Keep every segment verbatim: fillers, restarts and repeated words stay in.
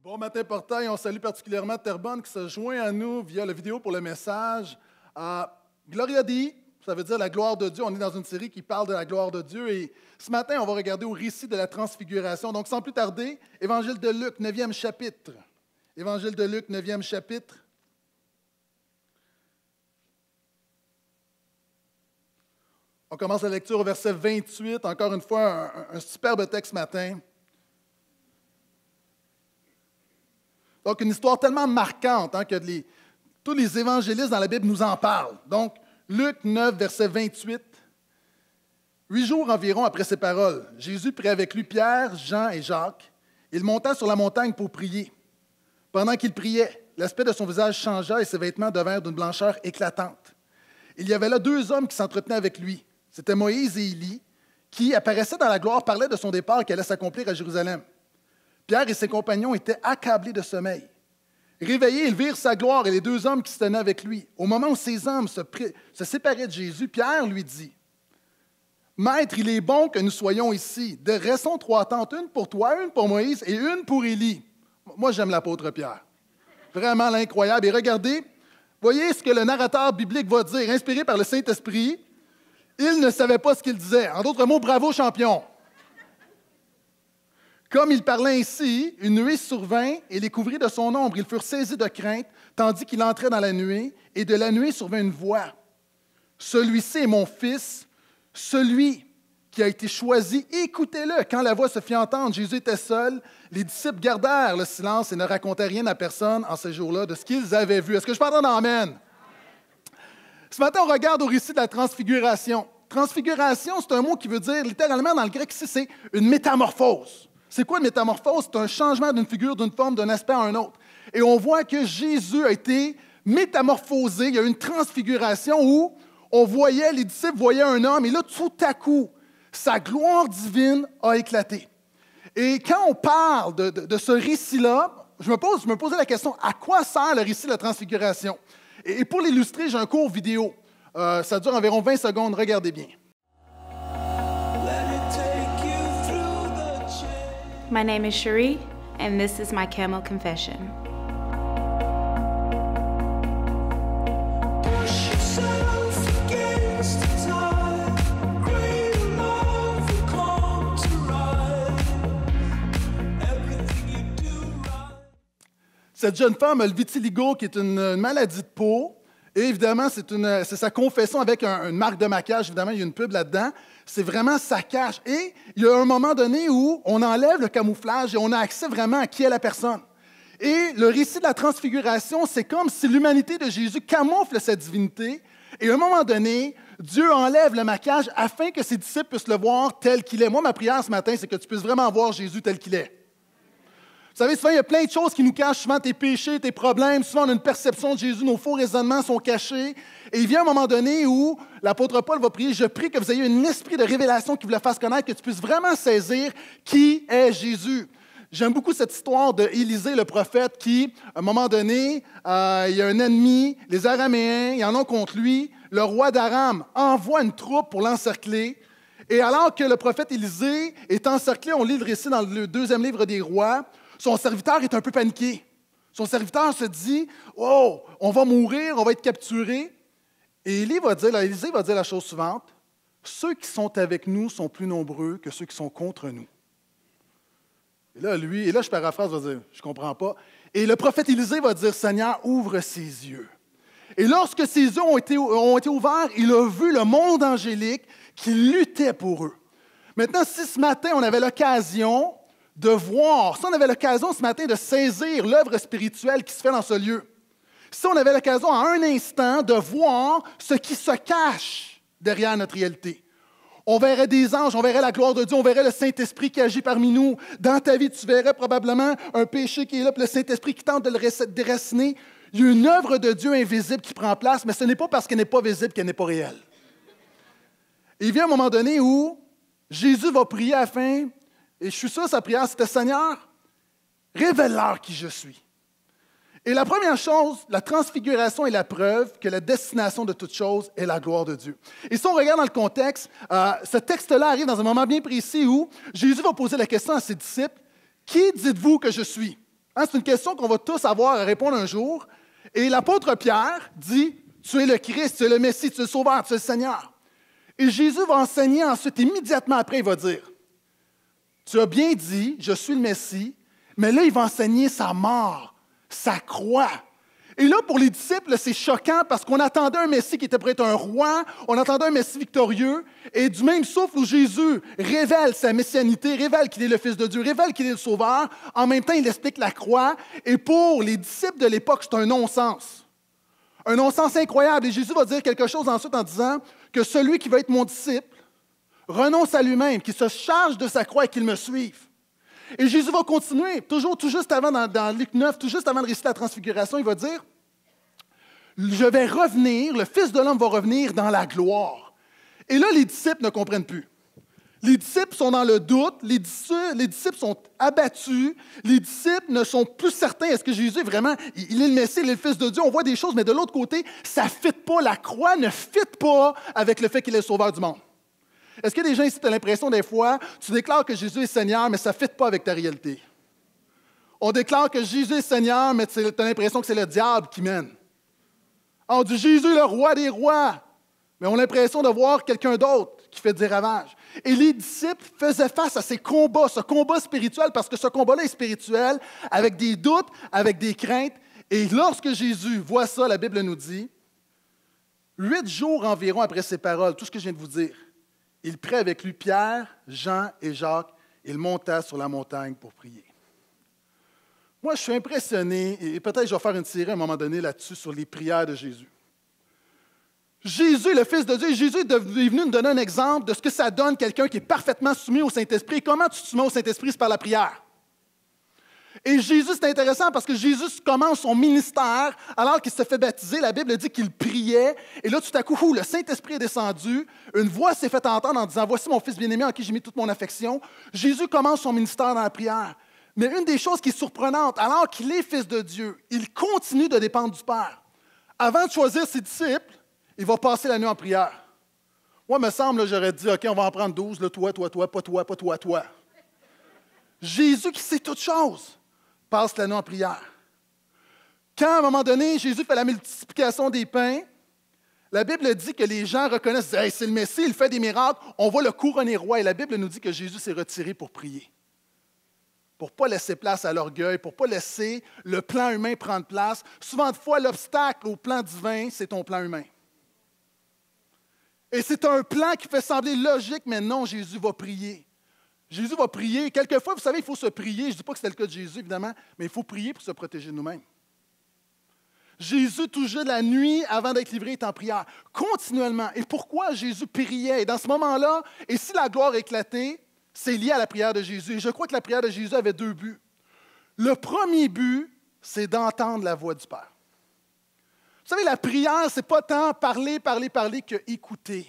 Bon matin, Portail. On salue particulièrement Terrebonne qui se joint à nous via la vidéo pour le message. Euh, Gloria Dei, ça veut dire la gloire de Dieu. On est dans une série qui parle de la gloire de Dieu. Et ce matin, on va regarder au récit de la transfiguration. Donc, sans plus tarder, Évangile de Luc, neuvième chapitre. Évangile de Luc, neuvième chapitre. On commence la lecture au verset vingt-huit. Encore une fois, un, un superbe texte ce matin. Donc, une histoire tellement marquante hein, que les, tous les évangélistes dans la Bible nous en parlent. Donc, Luc neuf, verset vingt-huit. Huit jours environ après ces paroles, Jésus prit avec lui Pierre, Jean et Jacques. Il monta sur la montagne pour prier. Pendant qu'il priait, l'aspect de son visage changea et ses vêtements devinrent d'une blancheur éclatante. Il y avait là deux hommes qui s'entretenaient avec lui. C'étaient Moïse et Élie, qui apparaissaient dans la gloire, parlaient de son départ qui allait s'accomplir à Jérusalem. Pierre et ses compagnons étaient accablés de sommeil. Réveillés, ils virent sa gloire et les deux hommes qui se tenaient avec lui. Au moment où ces hommes se, pré- se séparaient de Jésus, Pierre lui dit, « Maître, il est bon que nous soyons ici. De restons trois tentes, une pour toi, une pour Moïse et une pour Élie. » Moi, j'aime l'apôtre Pierre. Vraiment l'incroyable. Et regardez, voyez ce que le narrateur biblique va dire, inspiré par le Saint-Esprit. Il ne savait pas ce qu'il disait. En d'autres mots, bravo champion. Comme il parlait ainsi, une nuée survint et les couvrit de son ombre. Ils furent saisis de crainte, tandis qu'il entrait dans la nuée, et de la nuée survint une voix. « Celui-ci est mon fils, celui qui a été choisi, écoutez-le. » Quand la voix se fit entendre, Jésus était seul. Les disciples gardèrent le silence et ne racontaient rien à personne en ces jours-là de ce qu'ils avaient vu. Est-ce que je peux entendre Amen? Ce matin, on regarde au récit de la transfiguration. Transfiguration, c'est un mot qui veut dire, littéralement dans le grec ici, c'est une métamorphose. C'est quoi une métamorphose? C'est un changement d'une figure, d'une forme, d'un aspect à un autre. Et on voit que Jésus a été métamorphosé. Il y a eu une transfiguration où on voyait, les disciples voyaient un homme, et là, tout à coup, sa gloire divine a éclaté. Et quand on parle de, de, de ce récit-là, je me, pose, je me posais la question, à quoi sert le récit de la transfiguration? Et, et pour l'illustrer, j'ai un court vidéo. Euh, ça dure environ vingt secondes. Regardez bien. My name is Cherie, and this is my camel confession. Cette jeune femme a le vitiligo, qui est une, une maladie de peau. Et évidemment, c'est, une, c'est sa confession avec un, une marque de maquillage. Évidemment, il y a une pub là-dedans. C'est vraiment sa cache. Et il y a un moment donné où on enlève le camouflage et on a accès vraiment à qui est la personne. Et le récit de la transfiguration, c'est comme si l'humanité de Jésus camoufle cette divinité. Et à un moment donné, Dieu enlève le maquillage afin que ses disciples puissent le voir tel qu'il est. Moi, ma prière ce matin, c'est que tu puisses vraiment voir Jésus tel qu'il est. Vous savez, souvent, il y a plein de choses qui nous cachent, souvent tes péchés, tes problèmes. Souvent, on a une perception de Jésus, nos faux raisonnements sont cachés. Et il vient un moment donné où l'apôtre Paul va prier, « Je prie que vous ayez un esprit de révélation qui vous le fasse connaître, que tu puisses vraiment saisir qui est Jésus. » J'aime beaucoup cette histoire d'Élisée, le prophète, qui, à un moment donné, euh, il y a un ennemi, les Araméens, ils en ont contre lui. Le roi d'Aram envoie une troupe pour l'encercler. Et alors que le prophète Élisée est encerclé, on lit le récit dans le deuxième livre des rois, son serviteur est un peu paniqué. Son serviteur se dit, « Oh, on va mourir, on va être capturé. » Et Élie va dire, Élisée va dire la chose suivante, « Ceux qui sont avec nous sont plus nombreux que ceux qui sont contre nous. » Et là, lui, et là, je paraphrase, va dire, « Je ne comprends pas. » Et le prophète Élisée va dire, « Seigneur, ouvre ses yeux. » Et lorsque ses yeux ont été, ont été ouverts, il a vu le monde angélique qui luttait pour eux. Maintenant, si ce matin, on avait l'occasion de voir, si on avait l'occasion ce matin de saisir l'œuvre spirituelle qui se fait dans ce lieu, si on avait l'occasion à un instant de voir ce qui se cache derrière notre réalité, on verrait des anges, on verrait la gloire de Dieu, on verrait le Saint-Esprit qui agit parmi nous. Dans ta vie, tu verrais probablement un péché qui est là, puis le Saint-Esprit qui tente de le déraciner. Il y a une œuvre de Dieu invisible qui prend place, mais ce n'est pas parce qu'elle n'est pas visible qu'elle n'est pas réelle. Et il vient un moment donné où Jésus va prier afin. Et je suis sûr que sa prière, c'était « Seigneur, révèle-leur qui je suis. » Et la première chose, la transfiguration est la preuve que la destination de toute chose est la gloire de Dieu. Et si on regarde dans le contexte, euh, ce texte-là arrive dans un moment bien précis où Jésus va poser la question à ses disciples, « Qui dites-vous que je suis? » Hein, c'est une question qu'on va tous avoir à répondre un jour. Et l'apôtre Pierre dit, tu es le Christ, tu es le Messie, tu es le Sauveur, tu es le Seigneur. Et Jésus va enseigner ensuite, immédiatement après, il va dire, tu as bien dit, je suis le Messie, mais là, il va enseigner sa mort, sa croix. Et là, pour les disciples, c'est choquant parce qu'on attendait un Messie qui était prêt à être un roi, on attendait un Messie victorieux, et du même souffle où Jésus révèle sa messianité, révèle qu'il est le Fils de Dieu, révèle qu'il est le Sauveur, en même temps, il explique la croix, et pour les disciples de l'époque, c'est un non-sens. Un non-sens incroyable, et Jésus va dire quelque chose ensuite en disant que celui qui va être mon disciple renonce à lui-même, qu'il se charge de sa croix et qu'il me suive. Et Jésus va continuer, toujours tout juste avant, dans, dans Luc neuf, tout juste avant de réciter la transfiguration, il va dire, « Je vais revenir, le Fils de l'homme va revenir dans la gloire. » Et là, les disciples ne comprennent plus. Les disciples sont dans le doute, les disciples, les disciples sont abattus, les disciples ne sont plus certains, est-ce que Jésus est vraiment, il est le Messie, il est le Fils de Dieu, on voit des choses, mais de l'autre côté, ça ne fit pas, la croix ne fit pas avec le fait qu'il est le Sauveur du monde. Est-ce qu'il y a des gens ici qui ont l'impression des fois, tu déclares que Jésus est Seigneur, mais ça ne fit pas avec ta réalité? On déclare que Jésus est Seigneur, mais tu as l'impression que c'est le diable qui mène. On dit Jésus est le roi des rois, mais on a l'impression de voir quelqu'un d'autre qui fait des ravages. Et les disciples faisaient face à ces combats, ce combat spirituel, parce que ce combat-là est spirituel, avec des doutes, avec des craintes. Et lorsque Jésus voit ça, la Bible nous dit, huit jours environ après ces paroles, tout ce que je viens de vous dire, il prit avec lui Pierre, Jean et Jacques, et il monta sur la montagne pour prier. Moi, je suis impressionné, et peut-être je vais faire une série à un moment donné là-dessus, sur les prières de Jésus. Jésus, le Fils de Dieu, Jésus est venu nous donner un exemple de ce que ça donne quelqu'un qui est parfaitement soumis au Saint-Esprit. Comment tu te soumets au Saint-Esprit? C'est par la prière. Et Jésus, c'est intéressant parce que Jésus commence son ministère alors qu'il se fait baptiser. La Bible dit qu'il priait. Et là, tout à coup, le Saint-Esprit est descendu. Une voix s'est faite entendre en disant « Voici mon Fils bien-aimé en qui j'ai mis toute mon affection. » Jésus commence son ministère dans la prière. Mais une des choses qui est surprenante, alors qu'il est Fils de Dieu, il continue de dépendre du Père. Avant de choisir ses disciples, il va passer la nuit en prière. Moi, il me semble, là, j'aurais dit « OK, on va en prendre douze, là, toi, toi, toi, pas toi, pas toi, toi. » Jésus qui sait toutes choses passe la nuit en prière. Quand, à un moment donné, Jésus fait la multiplication des pains, la Bible dit que les gens reconnaissent, hey, c'est le Messie, il fait des miracles, on va le couronner roi. Et la Bible nous dit que Jésus s'est retiré pour prier. Pour ne pas laisser place à l'orgueil, pour ne pas laisser le plan humain prendre place. Souvent de fois, l'obstacle au plan divin, c'est ton plan humain. Et c'est un plan qui fait sembler logique, mais non, Jésus va prier. Jésus va prier. Quelquefois, vous savez, il faut se prier. Je ne dis pas que c'était le cas de Jésus, évidemment, mais il faut prier pour se protéger de nous-mêmes. Jésus, toujours la nuit, avant d'être livré, est en prière, continuellement. Et pourquoi Jésus priait? Et dans ce moment-là, et si la gloire éclatait, c'est lié à la prière de Jésus. Et je crois que la prière de Jésus avait deux buts. Le premier but, c'est d'entendre la voix du Père. Vous savez, la prière, ce n'est pas tant parler, parler, parler que écouter.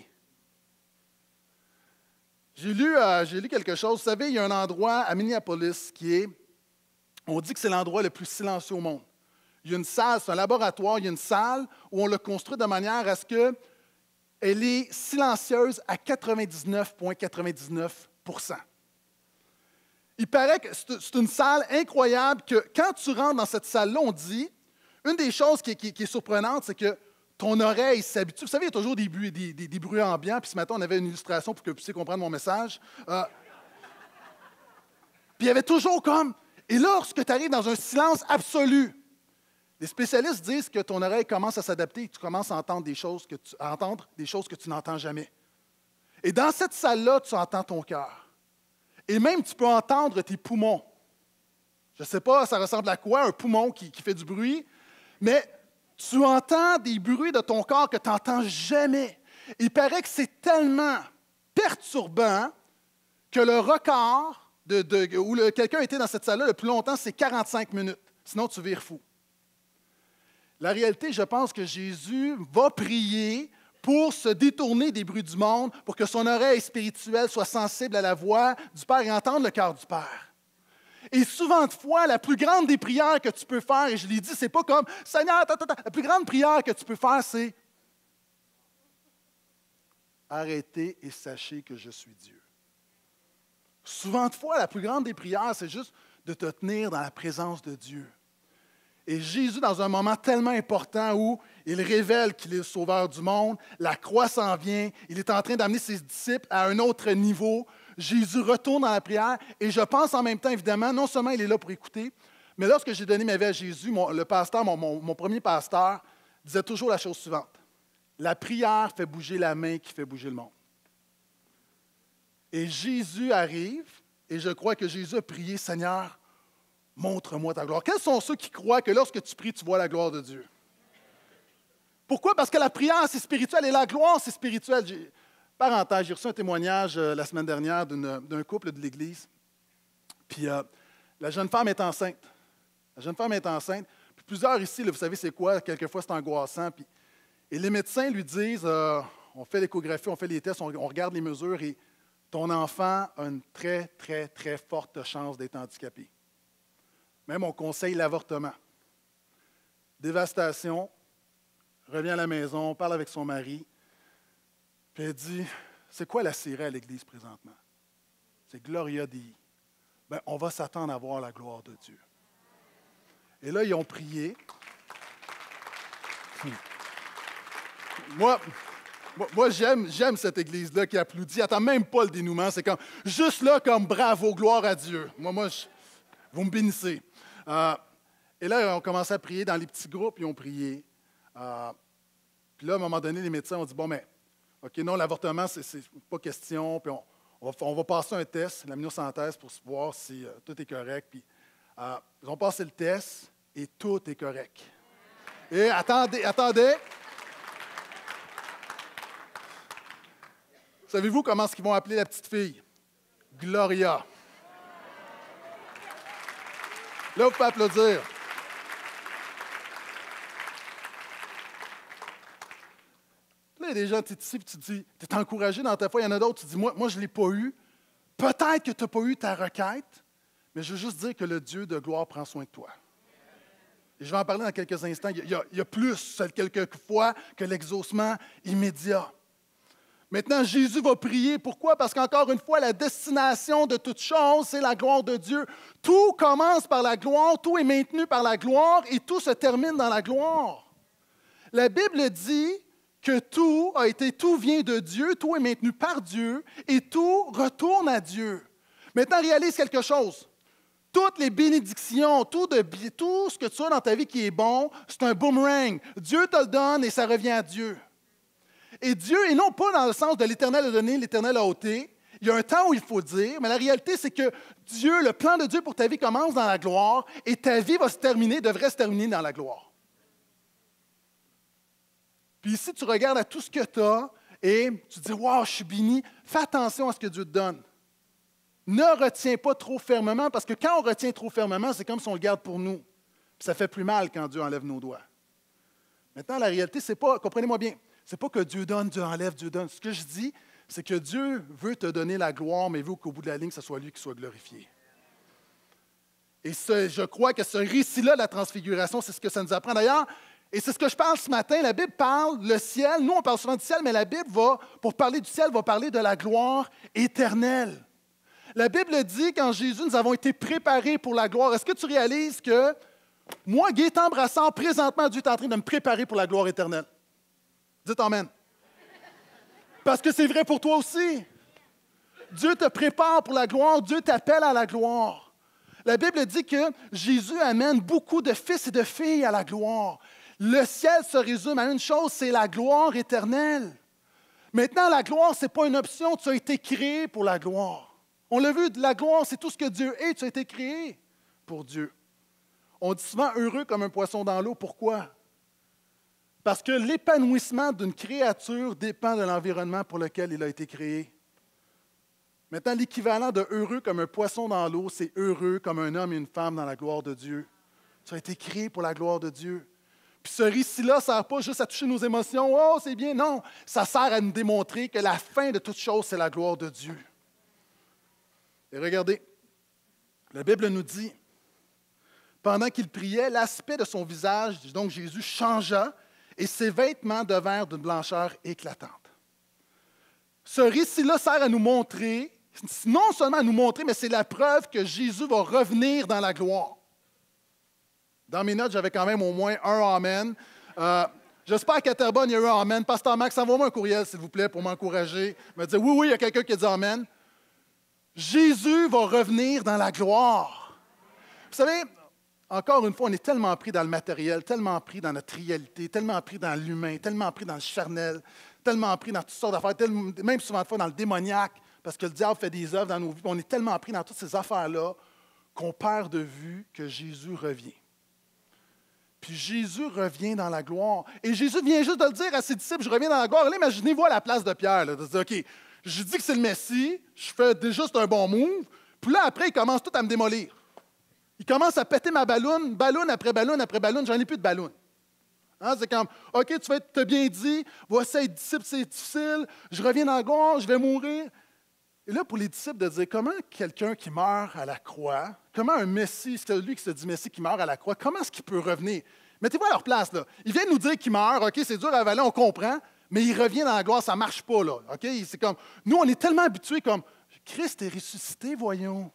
J'ai lu, euh, j'ai lu quelque chose. Vous savez, il y a un endroit à Minneapolis qui est, on dit que c'est l'endroit le plus silencieux au monde. Il y a une salle, c'est un laboratoire, il y a une salle où on l'a construit de manière à ce qu'elle est silencieuse à quatre-vingt-dix-neuf virgule quatre-vingt-dix-neuf pour cent. Il paraît que c'est, c'est une salle incroyable que quand tu rentres dans cette salle-là, on dit, une des choses qui est, qui, qui est surprenante, c'est que ton oreille s'habitue. Vous savez, il y a toujours des bruits, des, des, des bruits ambiants. Puis ce matin, on avait une illustration pour que vous puissiez comprendre mon message. Euh, puis il y avait toujours comme... Et lorsque tu arrives dans un silence absolu, les spécialistes disent que ton oreille commence à s'adapter et que tu commences à entendre des choses que tu, à entendre des choses que tu n'entends jamais. Et dans cette salle-là, tu entends ton cœur. Et même, tu peux entendre tes poumons. Je ne sais pas, ça ressemble à quoi, un poumon qui, qui fait du bruit, mais... tu entends des bruits de ton corps que tu n'entends jamais. Il paraît que c'est tellement perturbant que le record de, de, où le, quelqu'un était dans cette salle-là le plus longtemps, c'est quarante-cinq minutes. Sinon, tu vires fou. La réalité, je pense que Jésus va prier pour se détourner des bruits du monde, pour que son oreille spirituelle soit sensible à la voix du Père et entendre le cœur du Père. Et souvent de fois, la plus grande des prières que tu peux faire, et je l'ai dit, c'est pas comme « Seigneur, ta, ta, ta. » La plus grande prière que tu peux faire, c'est « Arrêtez et sachez que je suis Dieu. » Souvent de fois, la plus grande des prières, c'est juste de te tenir dans la présence de Dieu. Et Jésus, dans un moment tellement important où il révèle qu'il est le sauveur du monde, la croix s'en vient, il est en train d'amener ses disciples à un autre niveau. Jésus retourne dans la prière et je pense en même temps, évidemment, non seulement il est là pour écouter, mais lorsque j'ai donné ma vie à Jésus, mon, le pasteur, mon, mon, mon premier pasteur, disait toujours la chose suivante. La prière fait bouger la main qui fait bouger le monde. Et Jésus arrive, et je crois que Jésus a prié, Seigneur, montre-moi ta gloire. Quels sont ceux qui croient que lorsque tu pries, tu vois la gloire de Dieu? Pourquoi? Parce que la prière, c'est spirituel, et la gloire, c'est spirituel. J'ai, parenthèse, j'ai reçu un témoignage euh, la semaine dernière d'une, d'un couple de l'Église. Puis euh, la jeune femme est enceinte. La jeune femme est enceinte. Puis plusieurs ici, là, vous savez c'est quoi? Quelquefois, c'est angoissant. Puis, et les médecins lui disent, euh, on fait l'échographie, on fait les tests, on, on regarde les mesures, et ton enfant a une très, très, très forte chance d'être handicapé. Même on conseille l'avortement. Dévastation, revient à la maison, parle avec son mari, puis elle dit, c'est quoi la série à l'Église présentement? C'est Gloria Dei. Bien, on va s'attendre à voir la gloire de Dieu. Et là, ils ont prié. Hmm. Moi, moi, moi j'aime, j'aime cette Église-là qui applaudit. Attends même pas le dénouement. C'est comme, juste là, comme bravo, gloire à Dieu. Moi, moi je, vous me bénissez. Euh, et là, on commençait à prier dans les petits groupes, ils ont prié. Euh, puis là, à un moment donné, les médecins ont dit, bon, mais, OK, non, l'avortement, c'est, c'est pas question. Puis on, on, va, on va passer un test, l'amniosynthèse, pour voir si euh, tout est correct. Puis euh, ils ont passé le test et tout est correct. Et attendez, attendez. Savez-vous comment est-ce qu'ils vont appeler la petite fille? Gloria. Là, vous pouvez applaudir. Là, il y a des gens, tu es ici, tu te dis, tu es encouragé dans ta foi. Il y en a d'autres, tu te dis, moi, moi je ne l'ai pas eu. Peut-être que tu n'as pas eu ta requête, mais je veux juste dire que le Dieu de gloire prend soin de toi. Et je vais en parler dans quelques instants. Il y a, il y a plus, quelquefois, que l'exaucement immédiat. Maintenant, Jésus va prier. Pourquoi? Parce qu'encore une fois, la destination de toute chose, c'est la gloire de Dieu. Tout commence par la gloire, tout est maintenu par la gloire et tout se termine dans la gloire. La Bible dit que tout a été, tout vient de Dieu, tout est maintenu par Dieu et tout retourne à Dieu. Maintenant, réalise quelque chose. Toutes les bénédictions, tout, de, tout ce que tu as dans ta vie qui est bon, c'est un boomerang. Dieu te le donne et ça revient à Dieu. Et Dieu, et non pas dans le sens de l'Éternel a donné, l'Éternel a ôté. Il y a un temps où il faut dire, mais la réalité, c'est que Dieu, le plan de Dieu pour ta vie commence dans la gloire et ta vie va se terminer, devrait se terminer dans la gloire. Puis ici, tu regardes à tout ce que tu as et tu te dis, wow, je suis béni. Fais attention à ce que Dieu te donne. Ne retiens pas trop fermement, parce que quand on retient trop fermement, c'est comme si on le garde pour nous. Puis ça fait plus mal quand Dieu enlève nos doigts. Maintenant, la réalité, c'est pas, comprenez-moi bien, c'est pas que Dieu donne, Dieu enlève, Dieu donne. Ce que je dis, c'est que Dieu veut te donner la gloire, mais veut qu'au bout de la ligne, ce soit lui qui soit glorifié. Et ce, je crois que ce récit-là de la transfiguration, c'est ce que ça nous apprend. D'ailleurs, et c'est ce que je parle ce matin, la Bible parle, le ciel, nous on parle souvent du ciel, mais la Bible va, pour parler du ciel, va parler de la gloire éternelle. La Bible dit, quand Jésus, nous avons été préparés pour la gloire. Est-ce que tu réalises que moi, Gaétan Brassard, présentement, Dieu est en train de me préparer pour la gloire éternelle? Dites amen. Parce que c'est vrai pour toi aussi. Dieu te prépare pour la gloire, Dieu t'appelle à la gloire. La Bible dit que Jésus amène beaucoup de fils et de filles à la gloire. Le ciel se résume à une chose, c'est la gloire éternelle. Maintenant, la gloire, ce n'est pas une option, tu as été créé pour la gloire. On l'a vu, la gloire, c'est tout ce que Dieu est, tu as été créé pour Dieu. On dit souvent heureux comme un poisson dans l'eau. Pourquoi? Parce que l'épanouissement d'une créature dépend de l'environnement pour lequel il a été créé. Maintenant, l'équivalent de heureux comme un poisson dans l'eau, c'est heureux comme un homme et une femme dans la gloire de Dieu. Tu as été créé pour la gloire de Dieu. Puis ce récit-là ne sert pas juste à toucher nos émotions. « Oh, c'est bien! » Non, ça sert à nous démontrer que la fin de toute chose, c'est la gloire de Dieu. Et regardez, la Bible nous dit, pendant qu'il priait, l'aspect de son visage, donc Jésus, changea et ses vêtements devinrent d'une blancheur éclatante. Ce récit-là sert à nous montrer non seulement à nous montrer, mais c'est la preuve que Jésus va revenir dans la gloire. Dans mes notes, j'avais quand même au moins un Amen. Euh, J'espère qu'à Terrebonne, il y a eu un Amen. Pasteur Max, envoie-moi un courriel, s'il vous plaît, pour m'encourager. Me dire, oui, oui, il y a quelqu'un qui a dit Amen. Jésus va revenir dans la gloire. Vous savez, encore une fois, on est tellement pris dans le matériel, tellement pris dans notre réalité, tellement pris dans l'humain, tellement pris dans le charnel, tellement pris dans toutes sortes d'affaires, tellement, même souvent de fois dans le démoniaque, parce que le diable fait des œuvres dans nos vies. On est tellement pris dans toutes ces affaires-là qu'on perd de vue que Jésus revient. Puis Jésus revient dans la gloire. Et Jésus vient juste de le dire à ses disciples, je reviens dans la gloire. Là, imaginez-vous à la place de Pierre, là, de se dire, OK, je dis que c'est le Messie, je fais déjà juste un bon move, puis là, après, il commence tout à me démolir. Il commence à péter ma balloune, ballon après ballon après ballon, j'en ai plus de ballon. Hein, c'est comme, OK, tu vas te bien dit, voici être disciple, c'est difficile, je reviens dans la gloire, je vais mourir. Et là, pour les disciples, de dire comment quelqu'un qui meurt à la croix, comment un Messie, c'est lui qui se dit Messie qui meurt à la croix, comment est-ce qu'il peut revenir? Mettez-vous à leur place, là. Il vient nous dire qu'il meurt, OK, c'est dur à avaler, on comprend, mais il revient dans la gloire, ça ne marche pas, là. OK? C'est comme, nous, on est tellement habitués comme, Christ est ressuscité, voyons.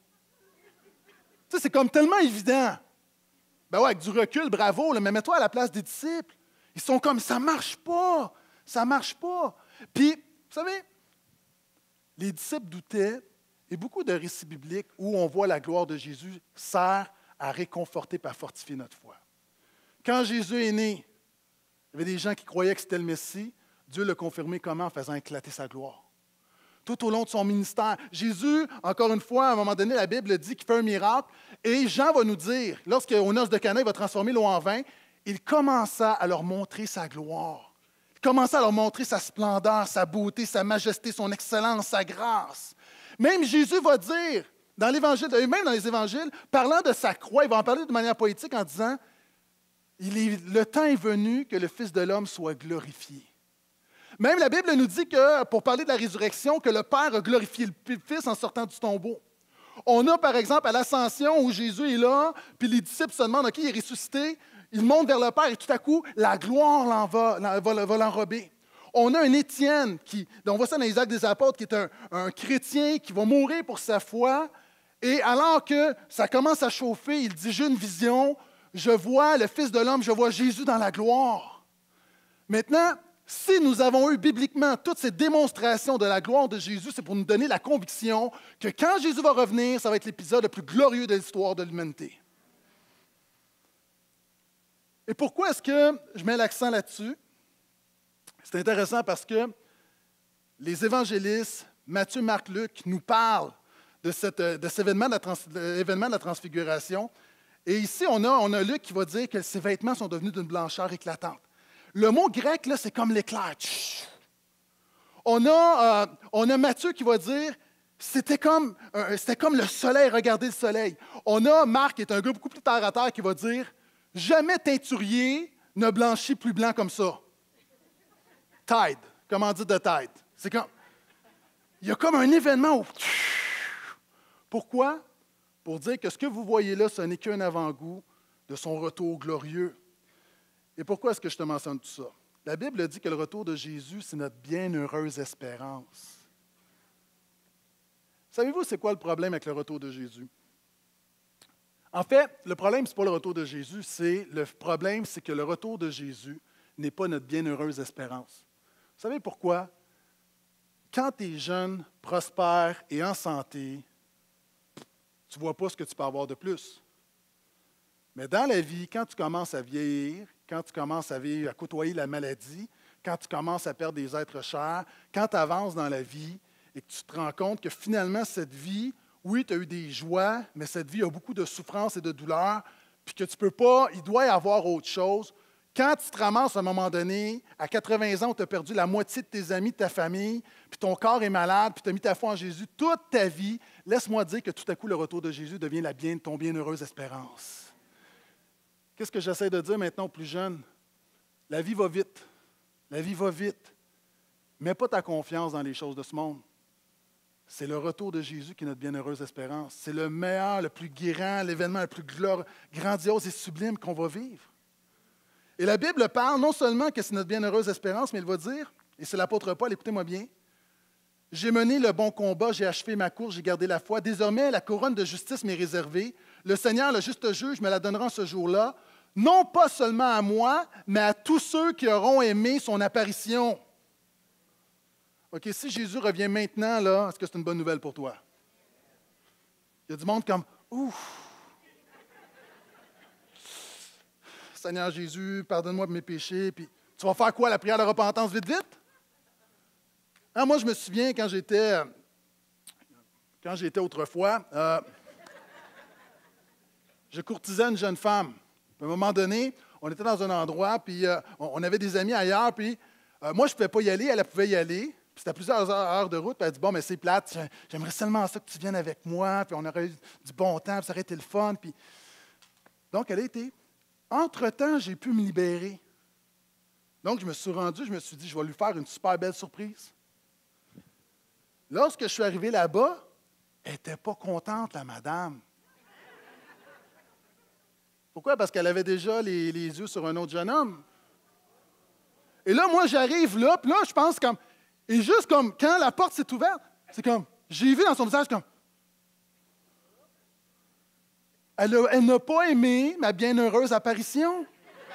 Tu sais, c'est comme tellement évident. Ben ouais, avec du recul, bravo, là, mais mets-toi à la place des disciples. Ils sont comme, ça ne marche pas, ça ne marche pas. Puis, vous savez, les disciples doutaient, et beaucoup de récits bibliques où on voit la gloire de Jésus sert à réconforter et à fortifier notre foi. Quand Jésus est né, il y avait des gens qui croyaient que c'était le Messie. Dieu l'a confirmé comment? En faisant éclater sa gloire. Tout au long de son ministère, Jésus, encore une fois, à un moment donné, la Bible dit qu'il fait un miracle, et Jean va nous dire, lorsqu'au noces de Cana, il va transformer l'eau en vin, il commença à leur montrer sa gloire. Commençait à leur montrer sa splendeur, sa beauté, sa majesté, son excellence, sa grâce. Même Jésus va dire, dans l'Évangile, même dans les Évangiles, parlant de sa croix, il va en parler de manière poétique en disant, il est, le temps est venu que le Fils de l'homme soit glorifié. Même la Bible nous dit que, pour parler de la résurrection, que le Père a glorifié le Fils en sortant du tombeau. On a, par exemple, à l'Ascension, où Jésus est là, puis les disciples se demandent, OK, il est ressuscité, il monte vers le Père et tout à coup, la gloire l'en va, va, va l'enrober. On a un Étienne, qui, on voit ça dans les Actes des Apôtres, qui est un, un chrétien qui va mourir pour sa foi. Et alors que ça commence à chauffer, il dit, j'ai une vision, je vois le Fils de l'homme, je vois Jésus dans la gloire. Maintenant, si nous avons eu bibliquement toutes ces démonstrations de la gloire de Jésus, c'est pour nous donner la conviction que quand Jésus va revenir, ça va être l'épisode le plus glorieux de l'histoire de l'humanité. Et pourquoi est-ce que je mets l'accent là-dessus? C'est intéressant parce que les évangélistes, Matthieu, Marc, Luc, nous parlent de, cette, de cet événement de, la trans, événement de la transfiguration. Et ici, on a, on a Luc qui va dire que ses vêtements sont devenus d'une blancheur éclatante. Le mot grec, là, c'est comme l'éclair. On a, euh, on a Matthieu qui va dire c'était comme, euh, c'était comme le soleil, regardez le soleil. On a Marc, qui est un gars beaucoup plus terre à terre, qui va dire jamais teinturier ne blanchit plus blanc comme ça. Tide, comment dire de tide. C'est comme, il y a comme un événement où... Pourquoi? Pour dire que ce que vous voyez là, ce n'est qu'un avant-goût de son retour glorieux. Et pourquoi est-ce que je te mentionne tout ça? La Bible dit que le retour de Jésus, c'est notre bienheureuse espérance. Savez-vous c'est quoi le problème avec le retour de Jésus? En fait, le problème, ce n'est pas le retour de Jésus, c'est le problème, c'est que le retour de Jésus n'est pas notre bienheureuse espérance. Vous savez pourquoi? Quand tu es jeune, prospère et en santé, tu ne vois pas ce que tu peux avoir de plus. Mais dans la vie, quand tu commences à vieillir, quand tu commences à, vieillir, à côtoyer la maladie, quand tu commences à perdre des êtres chers, quand tu avances dans la vie et que tu te rends compte que finalement, cette vie, oui, tu as eu des joies, mais cette vie a beaucoup de souffrances et de douleurs, puis que tu ne peux pas, il doit y avoir autre chose. Quand tu te ramasses à un moment donné, à quatre-vingts ans, où tu as perdu la moitié de tes amis, de ta famille, puis ton corps est malade, puis tu as mis ta foi en Jésus toute ta vie, laisse-moi dire que tout à coup, le retour de Jésus devient la bien, ton bienheureuse espérance. Qu'est-ce que j'essaie de dire maintenant aux plus jeunes? La vie va vite. La vie va vite. Mets pas ta confiance dans les choses de ce monde. C'est le retour de Jésus qui est notre bienheureuse espérance. C'est le meilleur, le plus grand, l'événement le plus glorieux, grandiose et sublime qu'on va vivre. Et la Bible parle non seulement que c'est notre bienheureuse espérance, mais elle va dire, et c'est l'apôtre Paul, écoutez-moi bien, J'ai mené le bon combat, j'ai achevé ma course, j'ai gardé la foi. Désormais, la couronne de justice m'est réservée. Le Seigneur, le juste juge, me la donnera en ce jour-là, non pas seulement à moi, mais à tous ceux qui auront aimé son apparition. OK, si Jésus revient maintenant, là, est-ce que c'est une bonne nouvelle pour toi? Il y a du monde comme « Ouf! Seigneur Jésus, pardonne-moi de mes péchés. » Puis tu vas faire quoi, la prière de repentance, vite, vite? Hein, moi, je me souviens quand j'étais, quand j'étais autrefois, euh, je courtisais une jeune femme. À un moment donné, on était dans un endroit, puis euh, on avait des amis ailleurs, puis euh, moi, je ne pouvais pas y aller, elle, elle pouvait y aller. Puis c'était plusieurs heures, heures de route, puis elle a dit « Bon, mais c'est plate, j'aimerais seulement ça que tu viennes avec moi, puis on aurait eu du bon temps, puis ça aurait été le fun. » Puis donc, elle a été. Entre-temps, j'ai pu me libérer. Donc, je me suis rendu, je me suis dit « Je vais lui faire une super belle surprise. » Lorsque je suis arrivé là-bas, elle n'était pas contente, la madame. Pourquoi? Parce qu'elle avait déjà les, les yeux sur un autre jeune homme. Et là, moi, j'arrive là, puis là, je pense comme... Et juste comme, quand la porte s'est ouverte, c'est comme, j'ai vu dans son visage comme... Elle, a, elle n'a pas aimé ma bienheureuse apparition.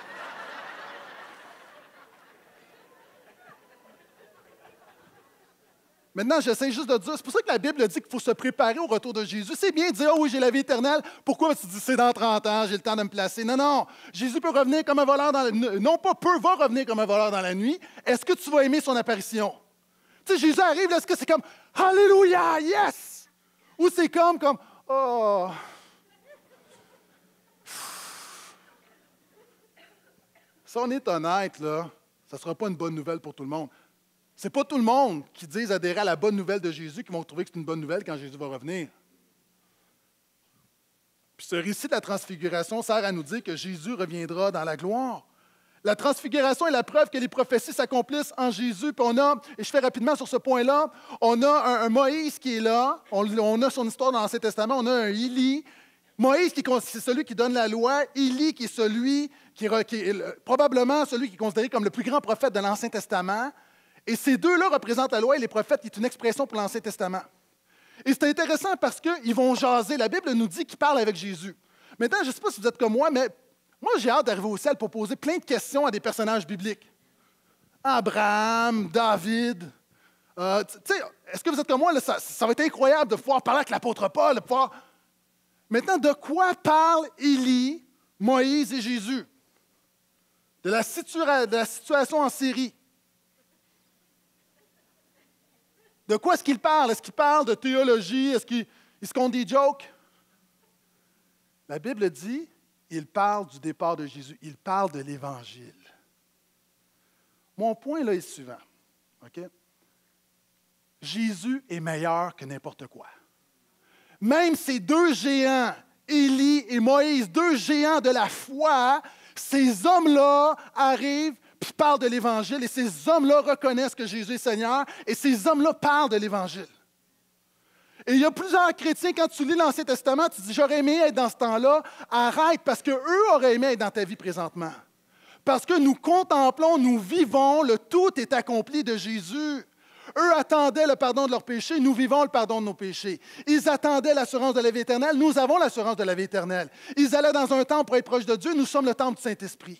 Maintenant, j'essaie juste de dire, c'est pour ça que la Bible dit qu'il faut se préparer au retour de Jésus. C'est bien de dire, oh oui, j'ai la vie éternelle. Pourquoi tu dis, c'est dans trente ans, j'ai le temps de me placer? Non, non. Jésus peut revenir comme un voleur dans la nuit. Non pas peut, va revenir comme un voleur dans la nuit. Est-ce que tu vas aimer son apparition? Tu sais, Jésus arrive, est-ce que c'est comme, Alléluia, yes! Ou c'est comme, comme, oh... Si on est honnête, là, ça ne sera pas une bonne nouvelle pour tout le monde. Ce n'est pas tout le monde qui dit adhérer à la bonne nouvelle de Jésus qui vont trouver que c'est une bonne nouvelle quand Jésus va revenir. Puis ce récit de la transfiguration sert à nous dire que Jésus reviendra dans la gloire. La transfiguration est la preuve que les prophéties s'accomplissent en Jésus. Puis on a, et je fais rapidement sur ce point-là, on a un, un Moïse qui est là, on, on a son histoire dans l'Ancien Testament, on a un Élie. Moïse, qui, c'est celui qui donne la loi, Élie, qui est celui qui, qui est probablement celui qui est considéré comme le plus grand prophète de l'Ancien Testament. Et ces deux-là représentent la loi et les prophètes, qui est une expression pour l'Ancien Testament. Et c'est intéressant parce qu'ils vont jaser. La Bible nous dit qu'ils parlent avec Jésus. Maintenant, je ne sais pas si vous êtes comme moi, mais moi, j'ai hâte d'arriver au ciel pour poser plein de questions à des personnages bibliques. Abraham, David. Euh, tu sais, est-ce que vous êtes comme moi? Là, ça, ça va être incroyable de pouvoir parler avec l'apôtre Paul, de pouvoir... Maintenant, de quoi parlent Élie, Moïse et Jésus? De la, situa- de la situation en Syrie. De quoi est-ce qu'il parle? Est-ce qu'il parle de théologie? Est-ce qu'il se compte des jokes? La Bible dit, il parle du départ de Jésus. Il parle de l'Évangile. Mon point là est le suivant. OK? Jésus est meilleur que n'importe quoi. Même ces deux géants, Élie et Moïse, deux géants de la foi, ces hommes-là arrivent puis parlent de l'Évangile, et ces hommes-là reconnaissent que Jésus est Seigneur, et ces hommes-là parlent de l'Évangile. Et il y a plusieurs chrétiens, quand tu lis l'Ancien Testament, tu dis « J'aurais aimé être dans ce temps-là », arrête, parce qu'eux auraient aimé être dans ta vie présentement. Parce que nous contemplons, nous vivons, le tout est accompli de Jésus. Eux attendaient le pardon de leurs péchés, nous vivons le pardon de nos péchés. Ils attendaient l'assurance de la vie éternelle, nous avons l'assurance de la vie éternelle. Ils allaient dans un temple pour être proches de Dieu, nous sommes le temple du Saint-Esprit.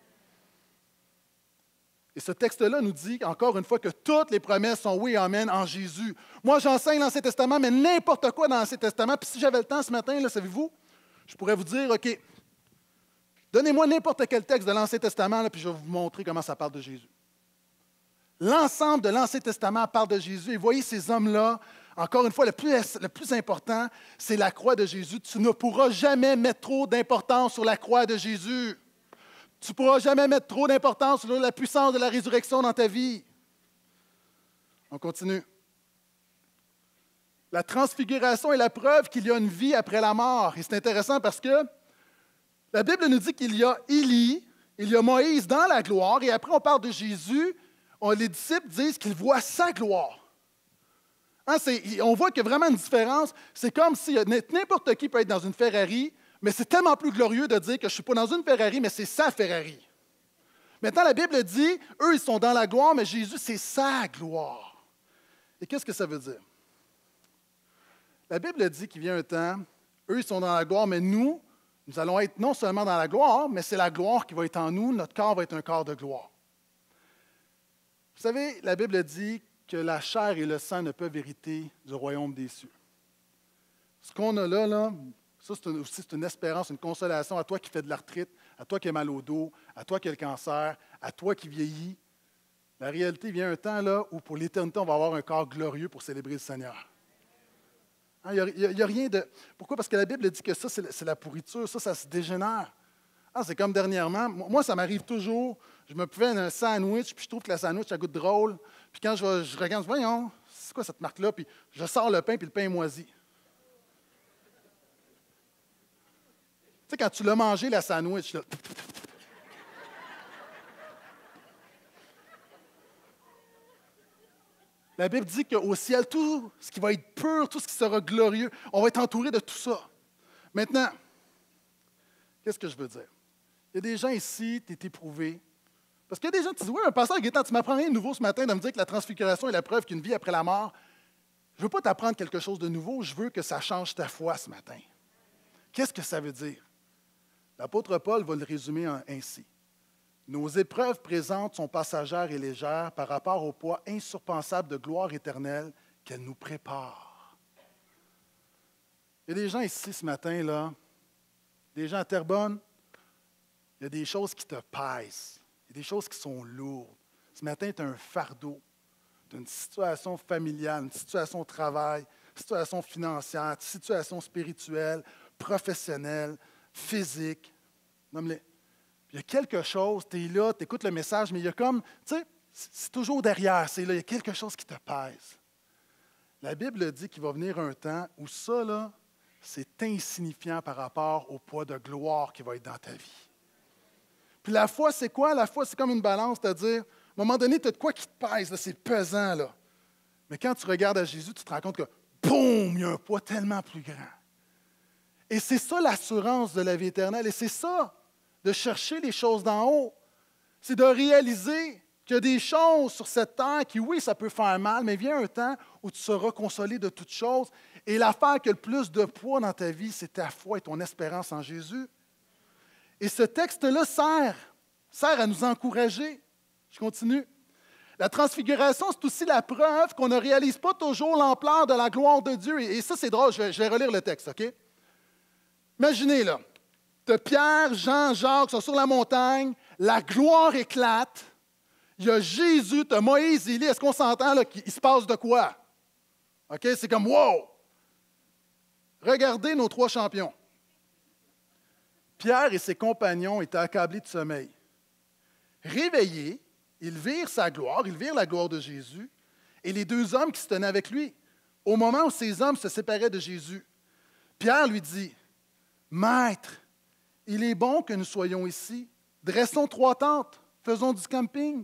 Et ce texte-là nous dit, encore une fois, que toutes les promesses sont oui et amen en Jésus. Moi, j'enseigne l'Ancien Testament, mais n'importe quoi dans l'Ancien Testament. Puis si j'avais le temps ce matin, là, savez-vous, je pourrais vous dire, OK, donnez-moi n'importe quel texte de l'Ancien Testament, là, puis je vais vous montrer comment ça parle de Jésus. L'ensemble de l'Ancien Testament parle de Jésus. Et voyez ces hommes-là, encore une fois, le plus, le plus important, c'est la croix de Jésus. Tu ne pourras jamais mettre trop d'importance sur la croix de Jésus. Tu ne pourras jamais mettre trop d'importance sur la puissance de la résurrection dans ta vie. On continue. La transfiguration est la preuve qu'il y a une vie après la mort. Et c'est intéressant parce que la Bible nous dit qu'il y a Élie, il y a Moïse dans la gloire, et après on parle de Jésus, on, les disciples disent qu'ils voient sa gloire. Hein, on voit qu'il y a vraiment une différence. C'est comme si n'importe qui peut être dans une Ferrari, mais c'est tellement plus glorieux de dire que je ne suis pas dans une Ferrari, mais c'est sa Ferrari. Maintenant, la Bible dit, eux, ils sont dans la gloire, mais Jésus, c'est sa gloire. Et qu'est-ce que ça veut dire? La Bible dit qu'il vient un temps, eux, ils sont dans la gloire, mais nous, nous allons être non seulement dans la gloire, mais c'est la gloire qui va être en nous. Notre corps va être un corps de gloire. Vous savez, la Bible dit que la chair et le sang ne peuvent hériter du royaume des cieux. Ce qu'on a là, là ça, c'est une, aussi c'est une espérance, une consolation à toi qui fais de l'arthrite, à toi qui as mal au dos, à toi qui as le cancer, à toi qui vieillis. La réalité, il vient un temps là où pour l'éternité, on va avoir un corps glorieux pour célébrer le Seigneur. Il hein, n'y a, a, a rien de... Pourquoi? Parce que la Bible dit que ça, c'est, c'est la pourriture, ça, ça se dégénère. Ah, c'est comme dernièrement, moi, ça m'arrive toujours, je me fais un sandwich, puis je trouve que la sandwich, ça goûte drôle. Puis quand je, je regarde, voyons, c'est quoi cette marque-là? Puis je sors le pain, puis le pain est moisi. Tu sais, quand tu l'as mangé, la sandwich, là... La Bible dit qu'au ciel, tout ce qui va être pur, tout ce qui sera glorieux, on va être entouré de tout ça. Maintenant, qu'est-ce que je veux dire? Il y a des gens ici, tu es éprouvé. Parce qu'il y a des gens qui disent, oui, un pasteur Gaétan, tu m'apprends rien de nouveau ce matin de me dire que la transfiguration est la preuve qu'il y a une vie après la mort. Je ne veux pas t'apprendre quelque chose de nouveau, je veux que ça change ta foi ce matin. Qu'est-ce que ça veut dire? L'apôtre Paul va le résumer ainsi. Nos épreuves présentes sont passagères et légères par rapport au poids insurpassable de gloire éternelle qu'elles nous préparent. Il y a des gens ici ce matin, là, des gens à Terrebonne, il y a des choses qui te pèsent, il y a des choses qui sont lourdes. Ce matin, tu as un fardeau, tu as une situation familiale, une situation au travail, une situation financière, une situation spirituelle, professionnelle, physique. Nomme-les. Il y a quelque chose, tu es là, tu écoutes le message, mais il y a comme, tu sais, c'est toujours derrière, c'est là, il y a quelque chose qui te pèse. La Bible dit qu'il va venir un temps où ça, là, c'est insignifiant par rapport au poids de gloire qui va être dans ta vie. Puis la foi, c'est quoi? La foi, c'est comme une balance, c'est-à-dire, à un moment donné, tu as de quoi qui te pèse, là, c'est pesant, là. Mais quand tu regardes à Jésus, tu te rends compte que, boum, il y a un poids tellement plus grand. Et c'est ça l'assurance de la vie éternelle, et c'est ça, de chercher les choses d'en haut. C'est de réaliser qu'il y a des choses sur cette terre qui, oui, ça peut faire mal, mais vient un temps où tu seras consolé de toutes choses. Et l'affaire qui a le plus de poids dans ta vie, c'est ta foi et ton espérance en Jésus. Et ce texte-là sert, sert à nous encourager. Je continue. La transfiguration, c'est aussi la preuve qu'on ne réalise pas toujours l'ampleur de la gloire de Dieu. Et ça, c'est drôle, je vais, je vais relire le texte, OK? Imaginez, là. Tu as Pierre, Jean, Jacques sont sur la montagne, la gloire éclate. Il y a Jésus, tu as Moïse, Élie. Est-ce qu'on s'entend là, qu'il se passe de quoi? OK? C'est comme wow! Regardez nos trois champions. Pierre et ses compagnons étaient accablés de sommeil. Réveillés, ils virent sa gloire, ils virent la gloire de Jésus et les deux hommes qui se tenaient avec lui. Au moment où ces hommes se séparaient de Jésus, Pierre lui dit, « Maître, il est bon que nous soyons ici. Dressons trois tentes, faisons du camping.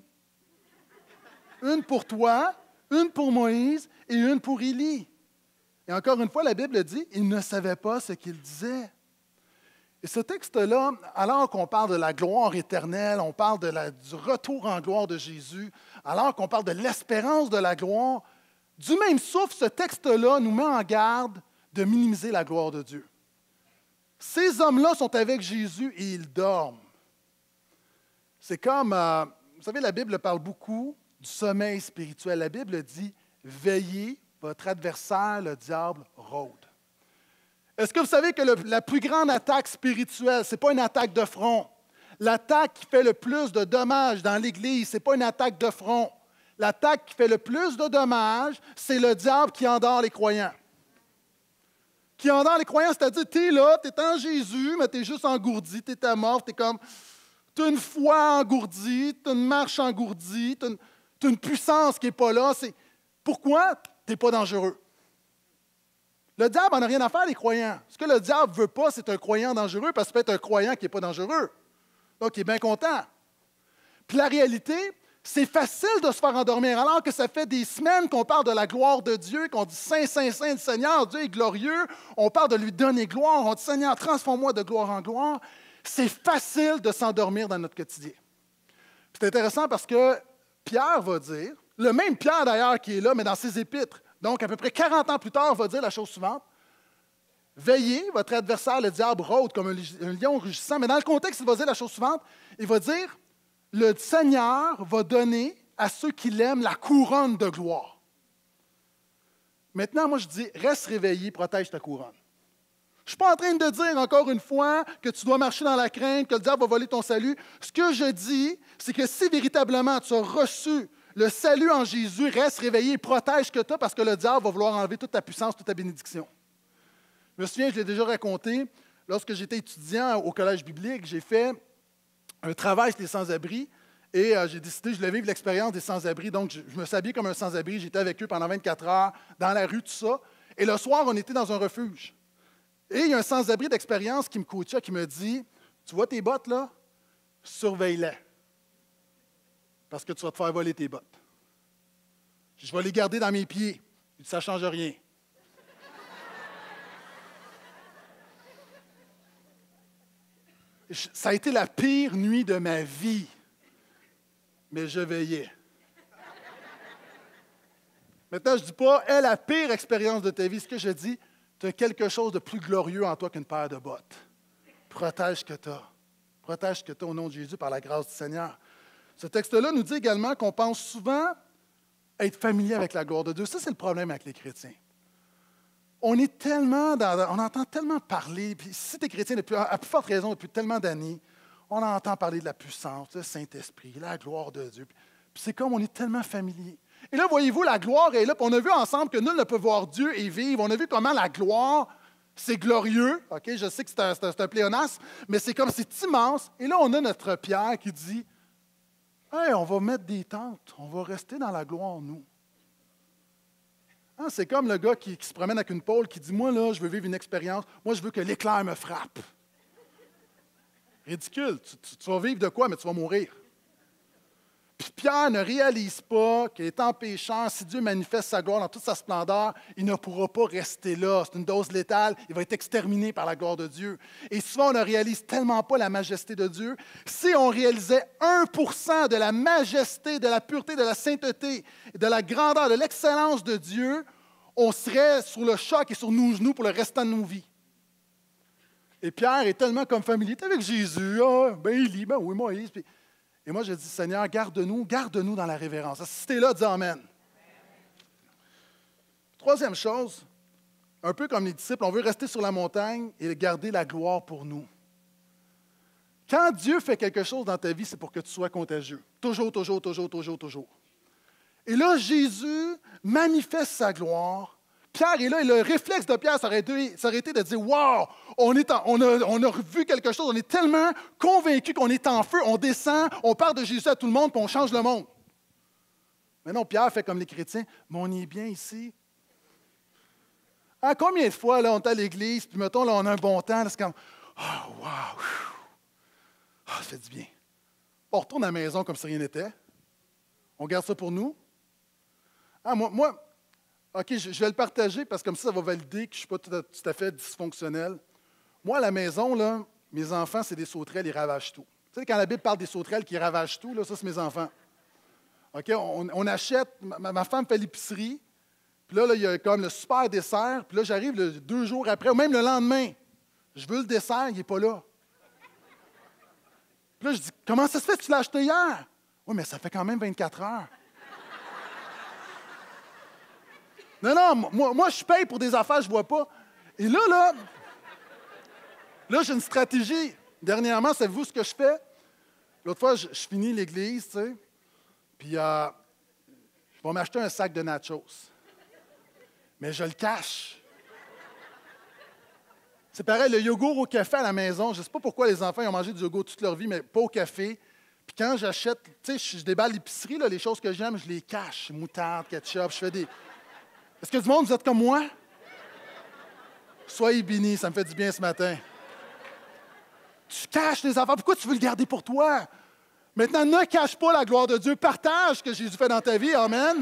Une pour toi, une pour Moïse et une pour Élie. » Et encore une fois, la Bible dit, ils ne savaient pas ce qu'il disait. Et ce texte-là, alors qu'on parle de la gloire éternelle, on parle de la, du retour en gloire de Jésus, alors qu'on parle de l'espérance de la gloire, du même souffle, ce texte-là nous met en garde de minimiser la gloire de Dieu. Ces hommes-là sont avec Jésus et ils dorment. C'est comme, euh, vous savez, la Bible parle beaucoup du sommeil spirituel. La Bible dit, veillez, votre adversaire, le diable, rôde. Est-ce que vous savez que le, la plus grande attaque spirituelle, ce n'est pas une attaque de front? L'attaque qui fait le plus de dommages dans l'Église, ce n'est pas une attaque de front. L'attaque qui fait le plus de dommages, c'est le diable qui endort les croyants. Qui endort les croyants, c'est-à-dire, tu es là, tu es en Jésus, mais tu es juste engourdi, tu es mort, tu es comme, tu as une foi engourdie, tu as une marche engourdie, tu as une, tu as une puissance qui n'est pas là. C'est, pourquoi tu n'es pas dangereux? Le diable n'en a rien à faire, les croyants. Ce que le diable ne veut pas, c'est un croyant dangereux, parce que c'est peut-être un croyant qui n'est pas dangereux. Donc, il est bien content. Puis la réalité, c'est facile de se faire endormir, alors que ça fait des semaines qu'on parle de la gloire de Dieu, qu'on dit « Saint, Saint, Saint, le Seigneur, Dieu est glorieux ». On parle de lui donner gloire, on dit « Seigneur, transforme-moi de gloire en gloire ». C'est facile de s'endormir dans notre quotidien. C'est intéressant parce que Pierre va dire, Le même Pierre, d'ailleurs, qui est là, mais dans ses épîtres. Donc, à peu près quarante ans plus tard, va dire la chose suivante. Veillez, votre adversaire, le diable, rôde comme un lion rugissant. Mais dans le contexte, il va dire la chose suivante. Il va dire, le Seigneur va donner à ceux qui l'aiment la couronne de gloire. Maintenant, moi, je dis, reste réveillé, protège ta couronne. Je ne suis pas en train de dire, encore une fois, que tu dois marcher dans la crainte, que le diable va voler ton salut. Ce que je dis, c'est que si véritablement tu as reçu le salut en Jésus, reste réveillé et protège ce que tu as parce que le diable va vouloir enlever toute ta puissance, toute ta bénédiction. Je me souviens, je l'ai déjà raconté, lorsque j'étais étudiant au collège biblique, j'ai fait un travail sur les sans-abri et euh, j'ai décidé, je voulais vivre l'expérience des sans-abri. Donc, je, je me suis habillé comme un sans-abri, j'étais avec eux pendant vingt-quatre heures, dans la rue, tout ça. Et le soir, on était dans un refuge. Et il y a un sans-abri d'expérience qui me coachait, qui me dit, tu vois tes bottes là? Surveille-les. Parce que tu vas te faire voler tes bottes. Je vais les garder dans mes pieds. Ça ne change rien. Ça a été la pire nuit de ma vie. Mais je veillais. Maintenant, je ne dis pas, est la pire expérience de ta vie. Ce que je dis, tu as quelque chose de plus glorieux en toi qu'une paire de bottes. Protège ce que tu as. Protège ce que tu as au nom de Jésus par la grâce du Seigneur. Ce texte-là nous dit également qu'on pense souvent être familier avec la gloire de Dieu. Ça, c'est le problème avec les chrétiens. On est tellement dans, on entend tellement parler, puis si tu es chrétien depuis, à plus forte raison depuis tellement d'années, on entend parler de la puissance, le Saint-Esprit, la gloire de Dieu. Puis, puis c'est comme on est tellement familier. Et là, voyez-vous, la gloire est là. Puis on a vu ensemble que nul ne peut voir Dieu et vivre. On a vu comment la gloire, c'est glorieux. OK, je sais que c'est un, c'est un, c'est un pléonasme, mais c'est comme c'est immense. Et là, on a notre Pierre qui dit, hey, on va mettre des tentes, on va rester dans la gloire, nous. Hein, c'est comme le gars qui, qui se promène avec une pôle qui dit, moi, là, je veux vivre une expérience. Moi, je veux que l'éclair me frappe. Ridicule. Tu, tu, tu vas vivre de quoi, mais tu vas mourir. Puis Pierre ne réalise pas qu'étant pécheur, si Dieu manifeste sa gloire dans toute sa splendeur, il ne pourra pas rester là. C'est une dose létale. Il va être exterminé par la gloire de Dieu. Et souvent, on ne réalise tellement pas la majesté de Dieu. Si on réalisait un pour cent de la majesté, de la pureté, de la sainteté, de la grandeur, de l'excellence de Dieu, on serait sur le choc et sur nos genoux pour le restant de nos vies. Et Pierre est tellement comme familier. Tu es avec Jésus. Ah, ben Élie, ben oui, Moïse. Puis, et moi, je dis, Seigneur, garde-nous, garde-nous dans la révérence. Si tu es là, dis Amen. Troisième chose, un peu comme les disciples, on veut rester sur la montagne et garder la gloire pour nous. Quand Dieu fait quelque chose dans ta vie, c'est pour que tu sois contagieux. Toujours, toujours, toujours, toujours, toujours. Et là, Jésus manifeste sa gloire. Pierre est là, et le réflexe de Pierre, ça aurait été, ça aurait été de dire, « Wow, on, est en, on, a, on a vu quelque chose, on est tellement convaincus qu'on est en feu, on descend, on parle de Jésus à tout le monde, puis on change le monde. » Mais non, Pierre fait comme les chrétiens, « Mais on est bien ici. » Ah, combien de fois, là, on est à l'église, puis mettons, là, on a un bon temps, là, c'est comme, « Oh, wow, oh, ça fait du bien. » On retourne à la maison comme si rien n'était. On garde ça pour nous. Ah, moi, moi OK, je, je vais le partager parce que comme ça, ça va valider que je ne suis pas tout à, tout à fait dysfonctionnel. Moi, à la maison, là, mes enfants, c'est des sauterelles, ils ravagent tout. Tu sais, quand la Bible parle des sauterelles qui ravagent tout, là, ça, c'est mes enfants. OK, on, on achète, ma, ma femme fait l'épicerie, puis là, là, il y a comme le super dessert, puis là, j'arrive le, deux jours après, ou même le lendemain. Je veux le dessert, il n'est pas là. Puis là, je dis, comment ça se fait que tu l'as acheté hier? Oui, mais ça fait quand même vingt-quatre heures. Non, non, moi, moi, je paye pour des affaires que je ne vois pas. Et là, là, là, j'ai une stratégie. Dernièrement, savez-vous ce que je fais? L'autre fois, je, je finis l'église, tu sais, puis euh, je vais m'acheter un sac de nachos. Mais je le cache. C'est pareil, le yogourt au café à la maison, je ne sais pas pourquoi les enfants ils ont mangé du yogourt toute leur vie, mais pas au café. Puis quand j'achète, tu sais, je déballe l'épicerie, là, les choses que j'aime, je les cache. Moutarde, ketchup, je fais des... Est-ce que du monde, vous êtes comme moi? Soyez bénis, ça me fait du bien ce matin. Tu caches les affaires. Pourquoi tu veux le garder pour toi? Maintenant, ne cache pas la gloire de Dieu. Partage ce que Jésus fait dans ta vie. Amen.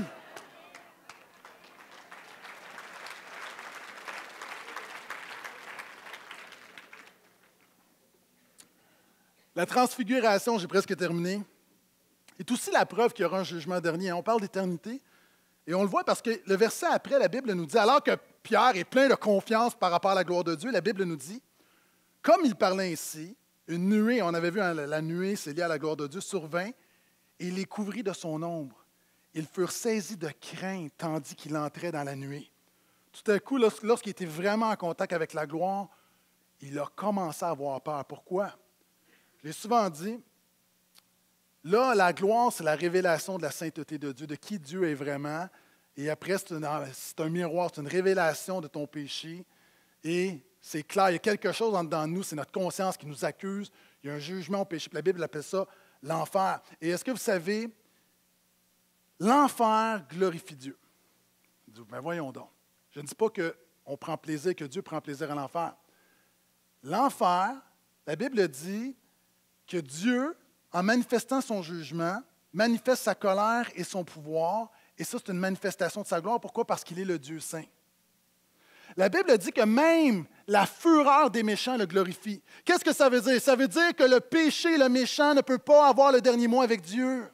La transfiguration, j'ai presque terminé. est aussi la preuve qu'il y aura un jugement dernier. On parle d'éternité. Et on le voit parce que le verset après, la Bible nous dit, alors que Pierre est plein de confiance par rapport à la gloire de Dieu, la Bible nous dit, comme il parlait ainsi, une nuée, on avait vu hein, la nuée, c'est lié à la gloire de Dieu, survint, et il les couvrit de son ombre. Ils furent saisis de crainte tandis qu'il entrait dans la nuée. Tout à coup, lorsqu'il était vraiment en contact avec la gloire, il a commencé à avoir peur. Pourquoi? Je l'ai souvent dit, là, la gloire, c'est la révélation de la sainteté de Dieu, de qui Dieu est vraiment. Et après, c'est, une, c'est un miroir, c'est une révélation de ton péché. Et c'est clair, il y a quelque chose en dedans de nous, c'est notre conscience qui nous accuse. Il y a un jugement au péché. La Bible appelle ça l'enfer. Et est-ce que vous savez, l'enfer glorifie Dieu. Ben voyons donc. Je ne dis pas qu'on prend plaisir, que Dieu prend plaisir à l'enfer. L'enfer, la Bible dit que Dieu, en manifestant son jugement, manifeste sa colère et son pouvoir, et ça, c'est une manifestation de sa gloire. Pourquoi? Parce qu'il est le Dieu saint. La Bible dit que même la fureur des méchants le glorifie. Qu'est-ce que ça veut dire? Ça veut dire que le péché, le méchant, ne peut pas avoir le dernier mot avec Dieu.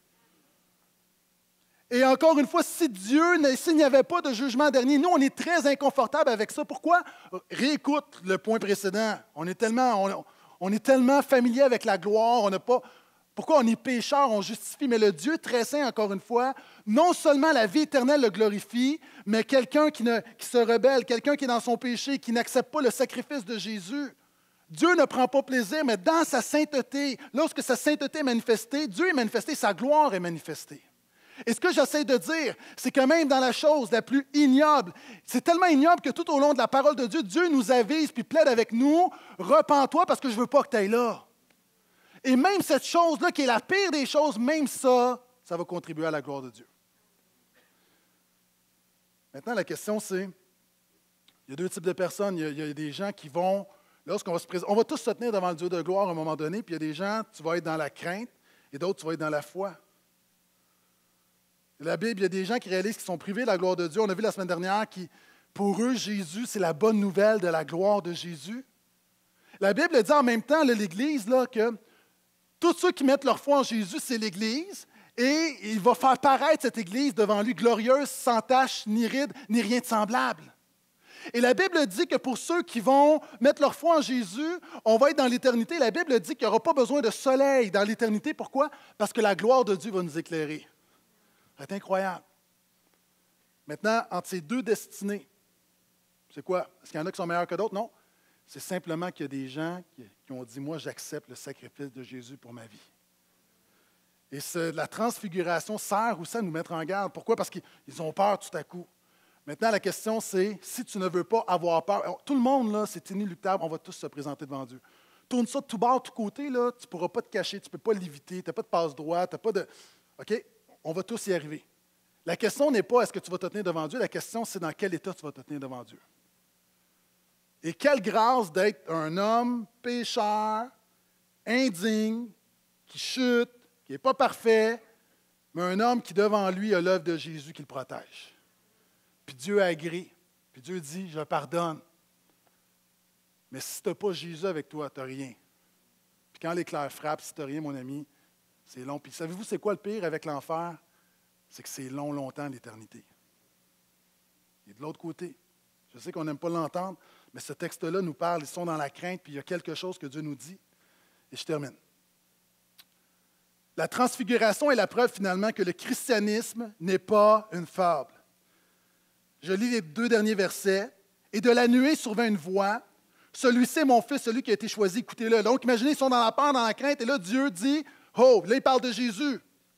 Et encore une fois, si Dieu, s'il n'y avait pas de jugement dernier, nous, on est très inconfortable avec ça. Pourquoi? Réécoute le point précédent. On est tellement, on, on est tellement familier avec la gloire, on n'a pas... Pourquoi on est pécheur, on justifie, mais le Dieu très saint, encore une fois, non seulement la vie éternelle le glorifie, mais quelqu'un qui, ne, qui se rebelle, quelqu'un qui est dans son péché, qui n'accepte pas le sacrifice de Jésus. Dieu ne prend pas plaisir, mais dans sa sainteté, lorsque sa sainteté est manifestée, Dieu est manifesté, sa gloire est manifestée. Et ce que j'essaie de dire, c'est que même dans la chose la plus ignoble, c'est tellement ignoble que tout au long de la parole de Dieu, Dieu nous avise puis plaide avec nous, « Repens-toi parce que je ne veux pas que tu ailles là. » Et même cette chose-là, qui est la pire des choses, même ça, ça va contribuer à la gloire de Dieu. Maintenant, la question, c'est, il y a deux types de personnes. Il y a, il y a des gens qui vont, lorsqu'on va se présenter, on va tous se tenir devant le Dieu de gloire à un moment donné, puis il y a des gens, tu vas être dans la crainte, et d'autres, tu vas être dans la foi. La Bible, il y a des gens qui réalisent qu'ils sont privés de la gloire de Dieu. On a vu la semaine dernière que pour eux, Jésus, c'est la bonne nouvelle de la gloire de Jésus. La Bible dit en même temps, là, l'Église, là, que tous ceux qui mettent leur foi en Jésus, c'est l'Église, et il va faire paraître cette Église devant lui glorieuse, sans tache, ni ride, ni rien de semblable. Et la Bible dit que pour ceux qui vont mettre leur foi en Jésus, on va être dans l'éternité. La Bible dit qu'il n'y aura pas besoin de soleil dans l'éternité. Pourquoi? Parce que la gloire de Dieu va nous éclairer. C'est incroyable. Maintenant, entre ces deux destinées, c'est quoi? Est-ce qu'il y en a qui sont meilleurs que d'autres? Non. C'est simplement qu'il y a des gens qui, qui ont dit, moi, j'accepte le sacrifice de Jésus pour ma vie. Et ce, la transfiguration sert aussi à nous mettre en garde. Pourquoi? Parce qu'ils ont peur tout à coup. Maintenant, la question, c'est, si tu ne veux pas avoir peur, alors, tout le monde, là, c'est inéluctable, on va tous se présenter devant Dieu. Tourne ça de tout bord, de tout côté, là, tu ne pourras pas te cacher, tu ne peux pas l'éviter, tu n'as pas de passe-droit, tu n'as pas de... OK? On va tous y arriver. La question n'est pas est-ce que tu vas te tenir devant Dieu, la question, c'est dans quel état tu vas te tenir devant Dieu. Et quelle grâce d'être un homme pécheur, indigne, qui chute, qui n'est pas parfait, mais un homme qui, devant lui, a l'œuvre de Jésus qui le protège. Puis Dieu agrée. Puis Dieu dit, je pardonne. Mais si tu n'as pas Jésus avec toi, tu n'as rien. Puis quand l'éclair frappe, si tu n'as rien, mon ami, c'est long. Puis savez-vous, c'est quoi le pire avec l'enfer? C'est que c'est long, longtemps, l'éternité. Et de l'autre côté, je sais qu'on n'aime pas l'entendre, mais ce texte-là nous parle, ils sont dans la crainte, puis il y a quelque chose que Dieu nous dit. Et je termine. La transfiguration est la preuve finalement que le christianisme n'est pas une fable. Je lis les deux derniers versets. « Et de la nuée survint une voix. Celui-ci est mon fils, celui qui a été choisi, écoutez-le. » Donc, imaginez, ils sont dans la peur, dans la crainte, et là, Dieu dit, « Oh, là, il parle de Jésus. »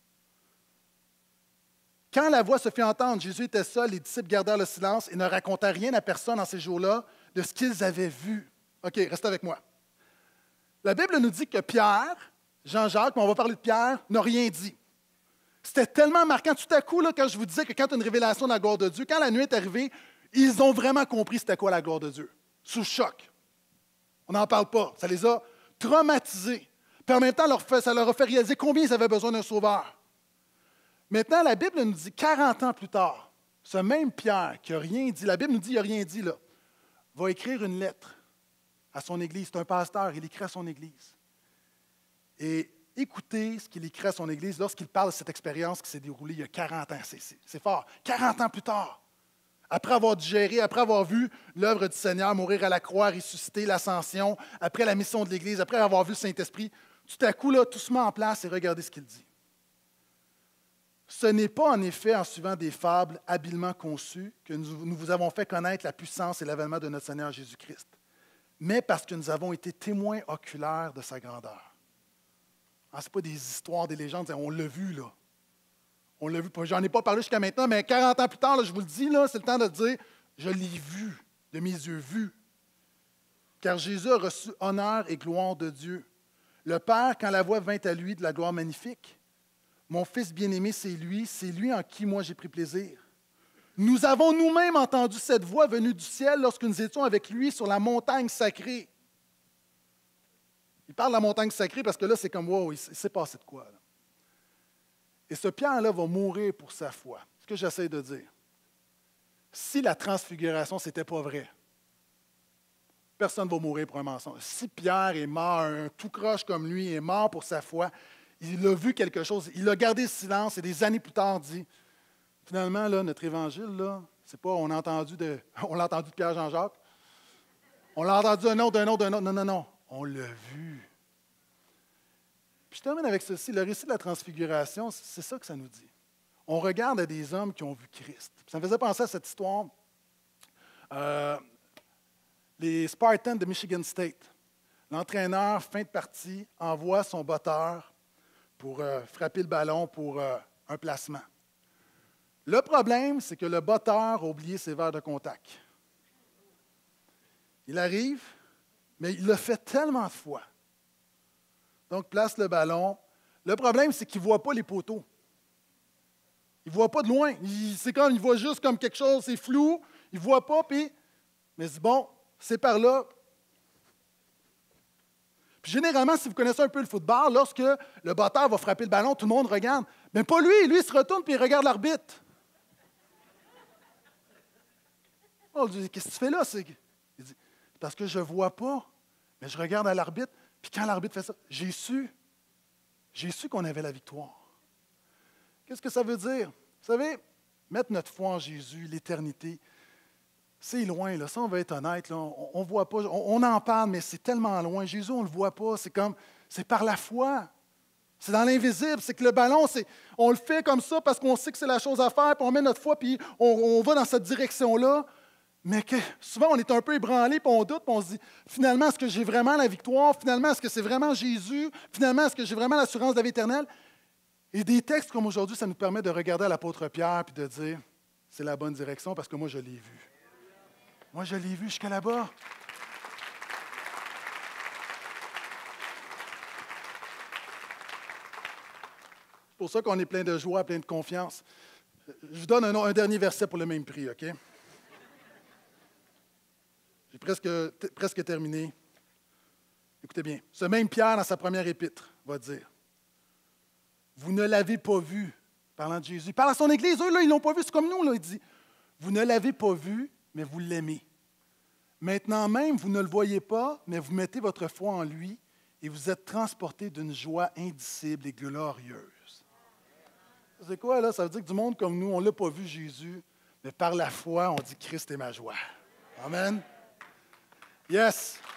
Quand la voix se fit entendre, Jésus était seul, les disciples gardèrent le silence et ne racontaient rien à personne en ces jours-là de ce qu'ils avaient vu. OK, restez avec moi. La Bible nous dit que Pierre, Jean-Jacques, mais on va parler de Pierre, n'a rien dit. C'était tellement marquant. Tout à coup, là, quand je vous disais que quand tu as une révélation de la gloire de Dieu, quand la nuit est arrivée, ils ont vraiment compris c'était quoi la gloire de Dieu. Sous choc. On n'en parle pas. Ça les a traumatisés. Puis en même temps, ça leur a fait réaliser combien ils avaient besoin d'un sauveur. Maintenant, la Bible nous dit, quarante ans plus tard, ce même Pierre qui n'a rien dit, la Bible nous dit qu'il n'a rien dit, là, va écrire une lettre à son Église. C'est un pasteur, il écrit à son Église. Et Écoutez ce qu'il écrit à son Église lorsqu'il parle de cette expérience qui s'est déroulée il y a quarante ans. C'est, c'est, c'est fort. quarante ans plus tard, après avoir digéré, après avoir vu l'œuvre du Seigneur mourir à la croix, ressusciter, l'ascension, après la mission de l'Église, après avoir vu le Saint-Esprit, tout à coup, là, tout se met en place et regardez ce qu'il dit. Ce n'est pas en effet en suivant des fables habilement conçues que nous, nous vous avons fait connaître la puissance et l'avènement de notre Seigneur Jésus-Christ, mais parce que nous avons été témoins oculaires de sa grandeur. Ce n'est pas des histoires, des légendes, on l'a vu, là. On l'a vu, j'en ai pas parlé jusqu'à maintenant, mais quarante ans plus tard, là, je vous le dis, là, c'est le temps de dire, je l'ai vu, de mes yeux vus. Car Jésus a reçu honneur et gloire de Dieu. Le Père, quand la voix vint à lui de la gloire magnifique, mon Fils bien-aimé, c'est lui, c'est lui en qui moi j'ai pris plaisir. Nous avons nous-mêmes entendu cette voix venue du ciel lorsque nous étions avec lui sur la montagne sacrée. Il parle de la montagne sacrée parce que là, c'est comme, wow, il s'est passé de quoi, là? Et ce Pierre-là va mourir pour sa foi. C'est ce que j'essaie de dire. Si la transfiguration, ce n'était pas vrai, personne ne va mourir pour un mensonge. Si Pierre est mort, un tout croche comme lui, est mort pour sa foi, il a vu quelque chose, il a gardé le silence et des années plus tard dit, finalement, là, notre évangile, là, c'est pas on a entendu de, on l'a entendu de Pierre Jean-Jacques, on l'a entendu d'un autre, d'un autre, d'un autre. Non, non, non, on l'a vu. Puis je termine avec ceci, le récit de la transfiguration, c'est ça que ça nous dit. On regarde à des hommes qui ont vu Christ. Ça me faisait penser à cette histoire. Euh, les Spartans de Michigan State. L'entraîneur, fin de partie, envoie son botteur pour euh, frapper le ballon pour euh, un placement. Le problème, c'est que le botteur a oublié ses verres de contact. Il arrive, mais il l'a fait tellement de fois. Donc, place le ballon. Le problème, c'est qu'il ne voit pas les poteaux. Il ne voit pas de loin. Il, c'est comme, il voit juste comme quelque chose, c'est flou. Il ne voit pas, puis, mais il dit, bon, c'est par là. Puis généralement, si vous connaissez un peu le football, lorsque le batteur va frapper le ballon, tout le monde regarde. Mais pas lui. Lui, il se retourne puis il regarde l'arbitre. On dit, qu'est-ce que tu fais là? C'est... Il dit, parce que je ne vois pas, mais je regarde à l'arbitre. Puis quand l'arbitre fait ça, j'ai su. J'ai su qu'on avait la victoire. Qu'est-ce que ça veut dire? Vous savez, mettre notre foi en Jésus, l'éternité, c'est loin, là. Ça, on va être honnête, là. On ne voit pas, on, on en parle, mais c'est tellement loin. Jésus, on ne le voit pas. C'est comme, c'est par la foi. C'est dans l'invisible. C'est que le ballon, c'est, on le fait comme ça parce qu'on sait que c'est la chose à faire, puis on met notre foi, puis on, on va dans cette direction-là. Mais que souvent, on est un peu ébranlé, puis on doute, puis on se dit, finalement, est-ce que j'ai vraiment la victoire? Finalement, est-ce que c'est vraiment Jésus? Finalement, est-ce que j'ai vraiment l'assurance de la vie éternelle? Et des textes comme aujourd'hui, ça nous permet de regarder à l'apôtre Pierre puis de dire, c'est la bonne direction parce que moi, je l'ai vu. Moi, je l'ai vu jusqu'à là-bas. C'est pour ça qu'on est plein de joie, plein de confiance. Je vous donne un, un dernier verset pour le même prix, OK? J'ai presque, t- presque terminé. Écoutez bien. Ce même Pierre, dans sa première épître, va dire, « Vous ne l'avez pas vu, parlant de Jésus. » Il parle à son Église, eux, là, ils ne l'ont pas vu, c'est comme nous, là, il dit, « Vous ne l'avez pas vu, mais vous l'aimez. Maintenant même, vous ne le voyez pas, mais vous mettez votre foi en lui et vous êtes transportés d'une joie indicible et glorieuse. » C'est quoi, là? Ça veut dire que du monde comme nous, on ne l'a pas vu, Jésus, mais par la foi, on dit « Christ est ma joie. » Amen. Yes.